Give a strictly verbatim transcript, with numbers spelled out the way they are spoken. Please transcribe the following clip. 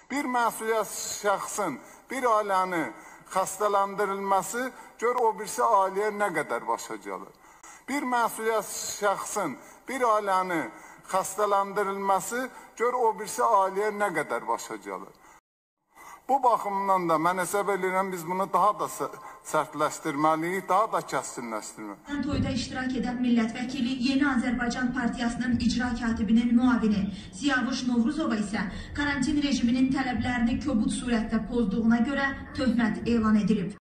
Bir məsuliyyət şəxsin, bir ailənin xəstəlandırılması gör o birisi ailəyə nə qədər başa gəlir. Bir məsuliyyət şəxsin, bir ailənin xəstəlandırılması gör o birisi ailəyə nə qədər başa gəlir. Bu baxımdan da mən hesab edirəm biz bunu daha da sərtləşdirməliyik, daha da kəskinləşdirməliyik. Toyda iştirak edən millət vəkili Yeni Azərbaycan Partiyasının icra katibinin müavini Ziyavuş Novruzova isə karantin rejiminin tələblərini kobud surətdə pozduğuna görə töhmət elan edilib.